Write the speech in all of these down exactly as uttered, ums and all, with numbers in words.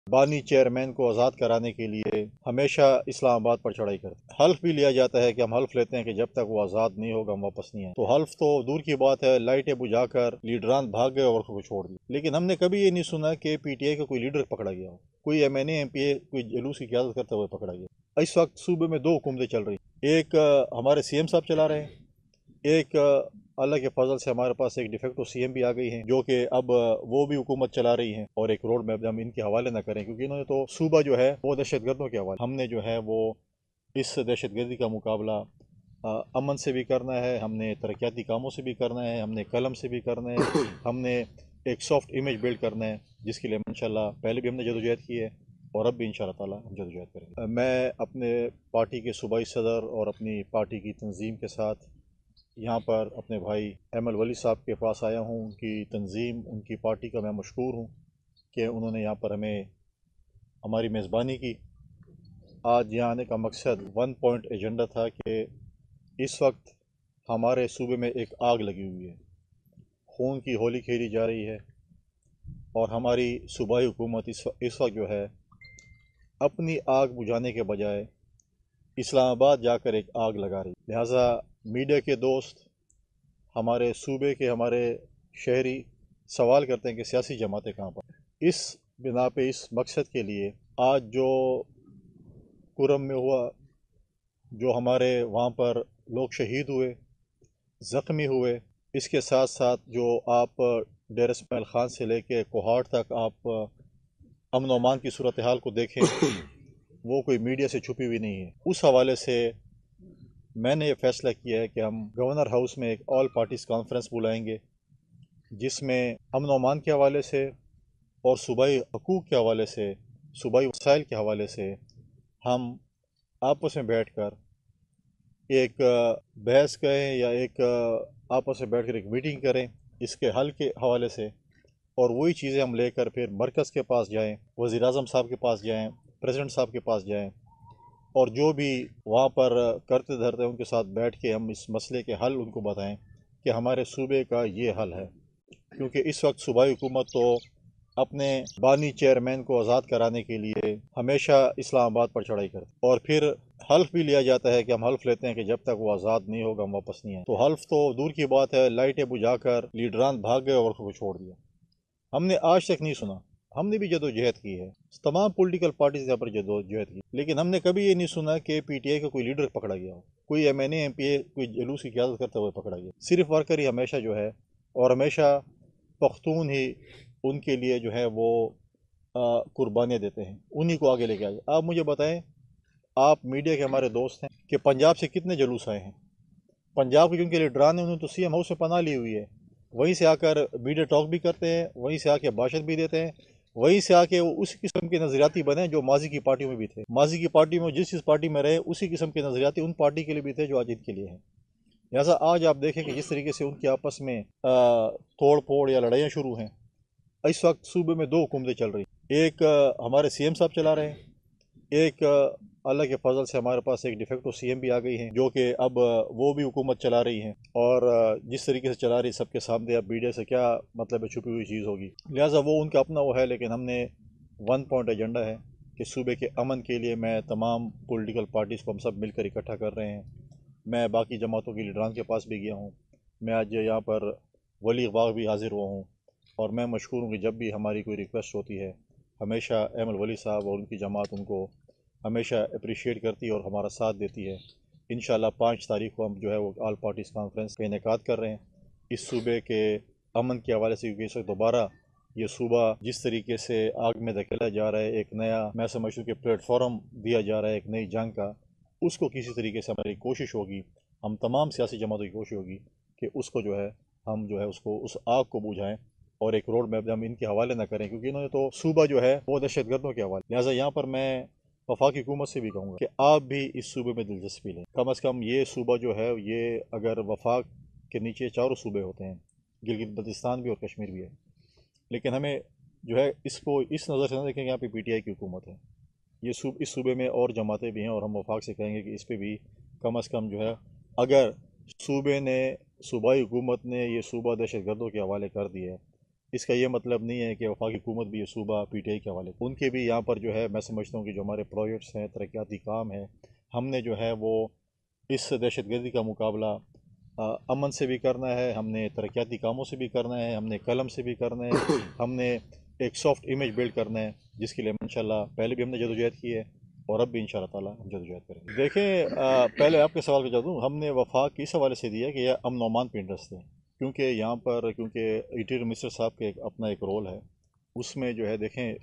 बानी चेयरमैन को आज़ाद कराने के लिए हमेशा इस्लामाबाद पर चढ़ाई करते हैं। हल्फ भी लिया जाता है कि हम हल्फ लेते हैं कि जब तक वो आज़ाद नहीं होगा हम वापस नहीं आए। तो हल्फ तो दूर की बात है, लाइटें बुझाकर लीडरान भाग गए और उसको छोड़ दिया। लेकिन हमने कभी ये नहीं सुना कि पी टी आई का कोई लीडर पकड़ा गया हो, कोई M N A M P A कोई जुलूस की क़यादत करते हुए पकड़ा गया। इस वक्त सूबे में दो हुकूमतें चल रही, एक अ, हमारे सी एम साहब चला रहे हैं, एक अ, अल्लाह के फजल से हमारे पास एक डिफेक्टो सी एम भी आ गई हैं, जो कि अब अ, वो भी हुकूमत चला रही हैं। और एक रोड मैप हम इनके हवाले ना करें, क्योंकि इन्होंने तो सूबा जो है वो दहशत गर्दों के हवाले। हमने जो है वो इस दहशत गर्दी का मुकाबला अ, अमन से भी करना है, हमने तरक्याती कामों से भी करना है, हमने कलम से भी करना है, हमने एक सॉफ्ट इमेज बिल्ड करना है, जिसके लिए इंशाल्लाह पहले भी हमने जदोजहद की है और अब भी इंशाल्लाह ताला हम जदोजहद करेंगे। अ, मैं अपने पार्टी के सूबाई सदर और अपनी पार्टी की तंजीम के साथ यहाँ पर अपने भाई एमल वली साहब के पास आया हूँ। उनकी तंजीम, उनकी पार्टी का मैं मशकूर हूँ कि उन्होंने यहाँ पर हमें हमारी मेज़बानी की। आज यहाँ आने का मकसद वन पॉइंट एजेंडा था कि इस वक्त हमारे सूबे में एक आग लगी हुई है, खून की होली खेली जा रही है और हमारी सूबाई हुकूमत इस इस वक्त जो है अपनी आग बुझाने के बजाय इस्लामाबाद जाकर एक आग लगा रही। लिहाजा मीडिया के दोस्त, हमारे सूबे के हमारे शहरी सवाल करते हैं कि सियासी जमातें कहाँ पर। इस बिना पे, इस मकसद के लिए आज जो कुरम में हुआ, जो हमारे वहाँ पर लोग शहीद हुए, ज़ख्मी हुए, इसके साथ साथ जो आप डेर इस्माइल ख़ान से लेके कोहाट तक आप अमन व अमान की सूरत हाल को देखें, वो कोई मीडिया से छुपी हुई नहीं है। उस हवाले से मैंने ये फ़ैसला किया है कि हम गवर्नर हाउस में एक ऑल पार्टीज़ कॉन्फ्रेंस बुलाएंगे, जिसमें अमन व अमान के हवाले से और सूबाई हकूक़ के हवाले से, सूबाई वसाइल के हवाले से हम आपस में बैठ कर एक बहस करें या एक आपस में बैठ कर एक मीटिंग करें इसके हल के हवाले से, और वही चीज़ें हम लेकर फिर मरकज़ के पास जाएँ, वज़ीर आज़म साहब के पास जाएँ, प्रेसिडेंट साहब के पास जाएँ, और जो भी वहाँ पर करते धरते उनके साथ बैठ के हम इस मसले के हल उनको बताएं कि हमारे सूबे का ये हल है। क्योंकि इस वक्त सूबाई हुकूमत तो अपने बानी चेयरमैन को आज़ाद कराने के लिए हमेशा इस्लामाबाद पर चढ़ाई करती, और फिर हल्फ भी लिया जाता है कि हम हल्फ लेते हैं कि जब तक वो आज़ाद नहीं होगा हम वापस नहीं आए। तो हल्फ तो दूर की बात है, लाइटें बुझाकर लीडरान भाग गए और उसको छोड़ दिया। हमने आज तक नहीं सुना, हमने भी जदोजहद की है, तमाम पॉलिटिकल पार्टीज यहाँ पर जदोजहद की, लेकिन हमने कभी ये नहीं सुना कि पी टी आई का कोई लीडर पकड़ा गया हो, कोई M N A M P A कोई जुलूस की क़यादत करते हुए पकड़ा गया। सिर्फ वर्कर ही हमेशा जो है, और हमेशा पख्तून ही उनके लिए जो है वो कुर्बानियाँ देते हैं, उन्हीं को आगे लेके आए। आप मुझे बताएं, आप मीडिया के हमारे दोस्त हैं, कि पंजाब से कितने जुलूस आए हैं। पंजाब के जिनके लीडरान हैं उन्होंने तो सी एम हाउस में पनाह ली हुई है, वहीं से आकर मीडिया टॉक भी करते हैं, वहीं से आके भाषण भी देते हैं, वहीं से आके वो उसी किस्म के नज़रियाती बने जो माजी की पार्टियों में भी थे। माजी की पार्टी में जिस जिस पार्टी में रहे उसी किस्म के नज़रियाती उन पार्टी के लिए भी थे जो आज इनके लिए हैं। लिहाजा आज आप देखें कि जिस तरीके से उनके आपस में तोड़ फोड़ या लड़ाइयाँ शुरू हैं। इस वक्त सूबे में दो हुकूमतें चल रही, एक अ, हमारे सी एम साहब चला रहे हैं, एक अ, अल्लाह के फजल से हमारे पास एक डिफेक्टो सी एम भी आ गई हैं, जो कि अब अ, वो भी हुकूमत चला रही हैं। और अ, जिस तरीके से चला रही सबके सामने, अब मीडिया से क्या मतलब है, छुपी हुई चीज़ होगी। लिहाजा वो उनका अपना वो है, लेकिन हमने वन पॉइंट एजेंडा है कि सूबे के अमन के लिए मैं तमाम पॉलिटिकल पार्टीज़ को हम सब मिलकर इकट्ठा कर रहे हैं। मैं बाकी जमातों के लीडरान के पास भी गया हूँ, मैं आज यहाँ पर वली बाग भी हाज़िर हुआ हूँ, और मैं मशहूर हूँ कि जब भी हमारी कोई रिक्वेस्ट होती है हमेशा अहमद वली साहब और उनकी जमात उनको हमेशा अप्रिशिएट करती है और हमारा साथ देती है। इंशाल्लाह पाँच तारीख को हम जो है वो ऑल पार्टीज़ कॉन्फ्रेंस का इनेकाद कर रहे हैं इस सूबे के अमन के हवाले से, क्योंकि इस वक्त दोबारा ये सूबा जिस तरीके से आग में धकेला जा रहा है, एक नया मैं समझता हूँ कि प्लेटफॉर्म दिया जा रहा है एक नई जंग का, उसको किसी तरीके से हमारी कोशिश होगी, हम तमाम सियासी जमातों की कोशिश होगी कि उसको जो है हम जो है उसको उस आग को बुझाएं और एक रोड मैप हम इनके हवाले ना करें, क्योंकि इन्होंने तो सूबा जो है वो दहशत गर्दों के हवाले। लिहाजा यहाँ पर मैं वफाकी हुकूमत से भी कहूँगा कि आप भी इस सूबे में दिलचस्पी लें। कम अज़ कम ये सूबा जो है, ये अगर वफाक के नीचे चारों सूबे होते हैं, गिलगित बल्तिस्तान भी और कश्मीर भी है, लेकिन हमें जो है इसको इस नज़र से ना देखें कि यहाँ पे पी टी आई की हुकूमत है। ये सूब इस सूबे में और जमातें भी हैं, और हम वफाक से कहेंगे कि इस पर भी कम अज़ कम जो है, अगर सूबे ने सूबाई हुकूमत ने ये सूबा दहशत गर्दों के हवाले कर दिया है, اس کا یہ مطلب نہیں ہے کہ وفاقی حکومت بھی یہ صوبہ پی ٹی آئی کے حوالے، ان کے بھی یہاں پر جو ہے میں سمجھتا ہوں کہ جو ہمارے پروجیکٹس ہیں، ترقیاتی کام ہیں، ہم نے جو ہے وہ اس دہشت گردی کا مقابلہ امن سے بھی کرنا ہے، ہم نے ترقیاتی کاموں سے بھی کرنا ہے، ہم نے قلم سے بھی کرنا ہے، ہم نے ایک سافٹ امیج بلڈ کرنا ہے، جس کے لیے انشاءاللہ پہلے بھی ہم نے جدوجہد کی ہے اور اب بھی انشاءاللہ تعالی ہم جدوجہد کریں گے۔ دیکھیں، پہلے آپ کے سوال کا جواب دوں، ہم نے وفاق اس حوالے سے دیا کہ یہ امن و امان پہ انٹرسٹ ہے، کیونکہ یہاں پر کیونکہ انٹیریئر منسٹر صاحب کے اپنا ایک رول ہے، اس میں جو ہے دیکھیں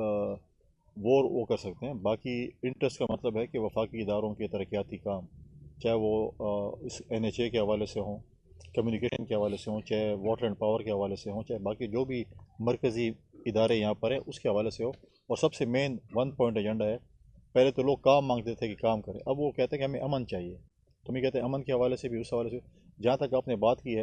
وہ وہ کر سکتے ہیں، باقی انٹرسٹ کا مطلب ہے کہ وفاقی اداروں کے ترقیاتی کام، چاہے وہ اس این ایچ اے کے حوالے سے ہوں، کمیونیکیشن کے حوالے سے ہوں، چاہے واٹر اینڈ پاور کے حوالے سے ہوں، چاہے باقی جو بھی مرکزی ادارے یہاں پر ہیں اس کے حوالے سے ہو، اور سب سے مین ون پوائنٹ ایجنڈا ہے، پہلے تو لوگ کام مانگتے تھے کہ کام کریں، اب وہ کہتے ہیں کہ ہمیں امن چاہیے، تو ہمیں کہتے ہیں امن کے حوالے سے بھی، اس حوالے سے جہاں تک آپ نے بات کی ہے،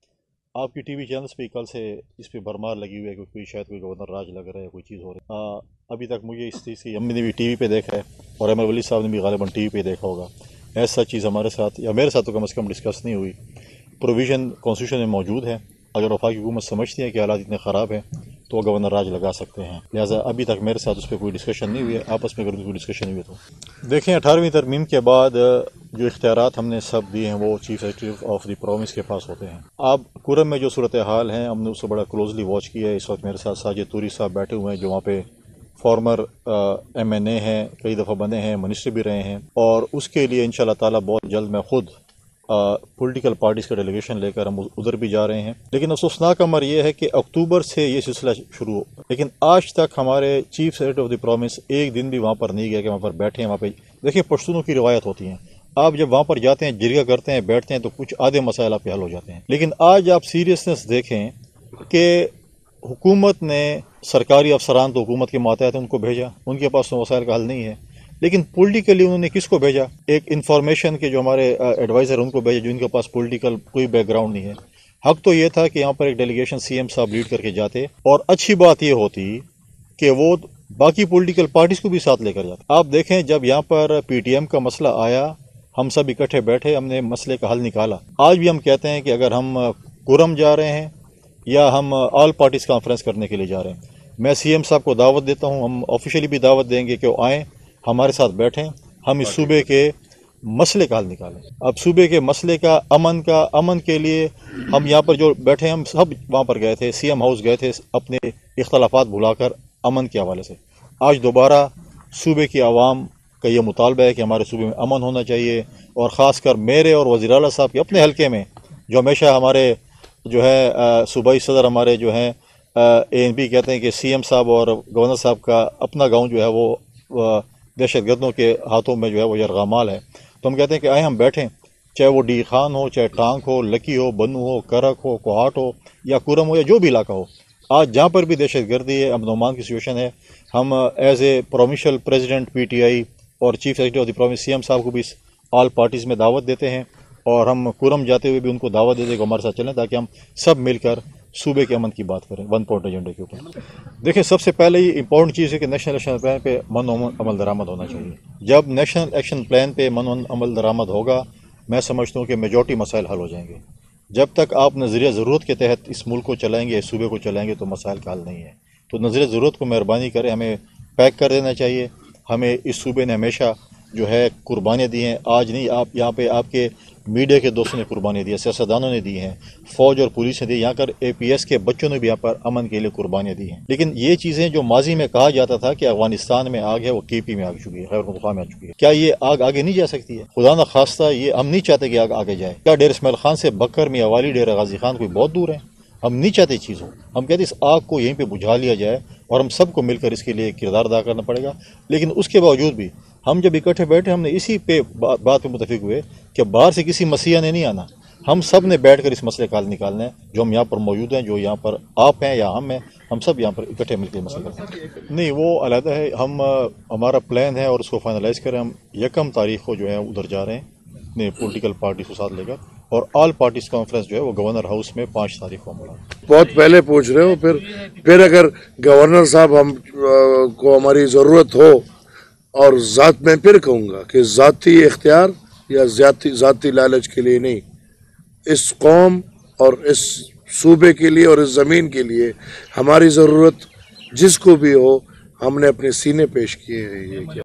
آپ کی ٹی وی چینلز پہ کل سے اس پہ بھرمار لگی ہوئی ہے کہ کوئی شاید کوئی گورنر راج لگ رہا ہے، کوئی چیز ہو رہی ہے، ابھی تک مجھے اس چیز کی، ہم نے بھی ٹی وی پہ دیکھا ہے اور احمد ولی صاحب نے بھی غالباً ٹی وی پہ دیکھا ہوگا، ایسا چیز ہمارے ساتھ یا میرے ساتھ تو کم از کم ڈسکس نہیں ہوئی۔ پروویژن کانسٹیٹیوشن میں موجود ہے، اگر وفاقی حکومت سمجھتی ہے کہ حالات اتنے خراب ہیں تو وہ گورنر راج لگا سکتے ہیں، لہٰذا ابھی تک میرے ساتھ اس پہ کوئی ڈسکشن نہیں ہوئی ہے، آپس میں اگر کوئی ڈسکشن ہوئی ہے تو دیکھیں، اٹھارہویں ترمیم کے بعد جو اختیارات ہم نے سب دیے ہیں وہ chief executive of the province کے پاس ہوتے ہیں۔ اب کورم میں جو صورتحال ہیں ہم نے اس کو بڑا کلوزلی واچ کیا ہے، اس وقت میرے ساتھ ساجد توری صاحب بیٹھے ہوئے ہیں جو وہاں پہ فارمر ایم این اے ہیں، کئی دفعہ بنے ہیں، منسٹر بھی رہے ہیں، اور اس کے لیے انشاءاللہ تعالیٰ بہت جلد میں خود پولیٹیکل پارٹیز کا ڈیلیگیشن لے کر ہم ادھر بھی جا رہے ہیں۔ لیکن افسوسناک امر یہ ہے کہ اکتوبر سے یہ سلسلہ شروع ہو، لیکن آج تک ہمارے chief secretary of the province ایک دن بھی وہاں پر نہیں گیا کہ وہاں پر بیٹھے ہیں۔ وہاں پہ دیکھیں، پشتونوں کی روایت ہوتی ہیں، آپ جب وہاں پر جاتے ہیں، جرگہ کرتے ہیں، بیٹھتے ہیں تو کچھ آدھے مسائل آپ کے حل ہو جاتے ہیں، لیکن آج آپ سیریسنس دیکھیں کہ حکومت نے سرکاری افسران تو حکومت کے ماتحت ان کو بھیجا، ان کے پاس تو مسائل کا حل نہیں ہے، لیکن پولیٹیکلی انہوں نے کس کو بھیجا؟ ایک انفارمیشن کے جو ہمارے ایڈوائزر ان کو بھیجا جو ان کے پاس پولیٹیکل کوئی بیک گراؤنڈ نہیں ہے۔ حق تو یہ تھا کہ یہاں پر ایک ڈیلیگیشن سی ایم صاحب لیڈ کر کے جاتے، اور اچھی بات یہ ہوتی کہ وہ باقی پولیٹیکل پارٹیز کو بھی ساتھ لے کر جاتے۔ آپ دیکھیں، جب یہاں پر پی ٹی ایم کا مسئلہ آیا، ہم سب اکٹھے بیٹھے، ہم نے مسئلے کا حل نکالا۔ آج بھی ہم کہتے ہیں کہ اگر ہم کورم جا رہے ہیں یا ہم آل پارٹیز کانفرنس کرنے کے لیے جا رہے ہیں، میں سی ایم صاحب کو دعوت دیتا ہوں، ہم آفیشیلی بھی دعوت دیں گے کہ وہ آئیں، ہمارے ساتھ بیٹھیں، ہم اس صوبے کے مسئلے کا حل نکالیں۔ اب صوبے کے مسئلے کا، امن کا، امن کے لیے ہم یہاں پر جو بیٹھے ہیں، ہم سب وہاں پر گئے تھے، سی ایم ہاؤس گئے تھے اپنے اختلافات بھلا کر امن کے حوالے سے۔ آج دوبارہ صوبے کی عوام کا یہ مطالبہ ہے کہ ہمارے صوبے میں امن ہونا چاہیے، اور خاص کر میرے اور وزیر اعلیٰ صاحب کے اپنے حلقے میں جو ہمیشہ ہمارے جو ہے صوبائی صدر ہمارے جو ہیں اے این پی کہتے ہیں کہ سی ایم صاحب اور گورنر صاحب کا اپنا گاؤں جو ہے وہ دہشت گردوں کے ہاتھوں میں جو ہے وہ یرغمال ہے، تو ہم کہتے ہیں کہ آئیں ہم بیٹھیں، چاہے وہ ڈی خان ہو، چاہے ٹانک ہو، لکی ہو، بنو ہو، کرک ہو، کوہاٹ ہو یا کورم ہو یا جو بھی علاقہ ہو، آج جہاں پر بھی دہشت گردی ہے، امن و امان کی سچویشن ہے، ہم as a provincial president P T I اور chief secretary of the province C M صاحب کو بھی آل پارٹیز میں دعوت دیتے ہیں، اور ہم کورم جاتے ہوئے بھی ان کو دعوت دیتے کہ ہمارے ساتھ چلیں تاکہ ہم سب مل کر صوبے کے امن کی بات کریں ون پوائنٹ ایجنڈے کے اوپر۔ دیکھیں، سب سے پہلے یہ امپورٹنٹ چیز ہے کہ نیشنل ایکشن پلان پہ من و عمل درآمد ہونا چاہیے۔ جب نیشنل ایکشن پلان پہ من و عمل درآمد ہوگا، میں سمجھتا ہوں کہ میجورٹی مسائل حل ہو جائیں گے۔ جب تک آپ نظریہ ضرورت کے تحت اس ملک کو چلائیں گے، اس صوبے کو چلائیں گے، تو مسائل کا حل نہیں ہے۔ تو نظریہ ضرورت کو مہربانی کریں، ہمیں پیک کر دینا چاہیے۔ ہمیں اس صوبے نے ہمیشہ جو ہے قربانیاں دی ہیں، آج نہیں، آپ یہاں پہ آپ کے میڈیا کے دوستوں نے قربانیاں دی ہیں، سیاستدانوں نے دی ہیں، فوج اور پولیس نے دی، یہاں کر اے پی ایس کے بچوں نے بھی یہاں پر امن کے لیے قربانیاں دی ہیں۔ لیکن یہ چیزیں جو ماضی میں کہا جاتا تھا کہ افغانستان میں آگ ہے، وہ کے پی میں آگ چکی ہے، خیبر پختونخوا میں آ چکی ہے، کیا یہ آگ آگے نہیں جا سکتی ہے؟ خدا نخواستہ یہ ہم نہیں چاہتے کہ آگ آگے جائے۔ کیا ڈیر اسماعیل خان سے بکر میاں والی ڈیرہ غازی خان کوئی بہت دور ہے؟ ہم نہیں چاہتے چیز ہو، ہم کہتے اس آگ کو یہیں پہ بجھا لیا جائے، اور ہم سب کو مل کر اس کے لیے کردار ادا کرنا پڑے گا۔ لیکن اس کے باوجود بھی ہم جب اکٹھے بیٹھے، ہم نے اسی پہ بات پہ متفق ہوئے کہ باہر سے کسی مسیح نے نہیں آنا، ہم سب نے بیٹھ کر اس مسئلے کا حل نکالنا ہے۔ جو ہم یہاں پر موجود ہیں، جو یہاں پر آپ ہیں یا ہم ہیں، ہم سب یہاں پر اکٹھے مل کے مسئلہ کرتے ہیں۔ نہیں، وہ علیحدہ ہے، ہم ہمارا پلان ہے اور اس کو فائنلائز کریں۔ ہم یکم تاریخ کو جو ہے ادھر جا رہے ہیں اپنے پولیٹیکل پارٹیز کو ساتھ لے کر، اور آل پارٹیز کانفرنس جو ہے وہ گورنر ہاؤس میں پانچ تاریخ کو ہوگا۔ بہت پہلے پوچھ رہے ہو، پھر پھر اگر گورنر صاحب ہم کو ہماری ضرورت ہو، اور ذات میں پھر کہوں گا کہ ذاتی اختیار یا ذاتی ذاتی لالچ کے لیے نہیں، اس قوم اور اس صوبے کے لیے اور اس زمین کے لیے ہماری ضرورت جس کو بھی ہو ہم نے اپنے سینے پیش کیے ہیں یہ کیا